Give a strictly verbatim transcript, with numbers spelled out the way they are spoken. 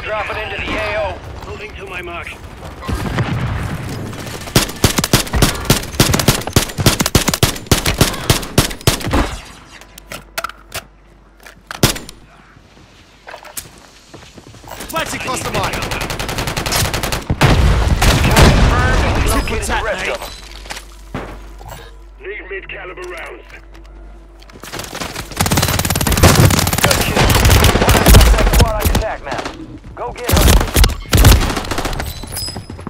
dropping into the A O. Moving to my mark. Let's across the line. Confirmed. We located the rest of them. Need mid-caliber rounds.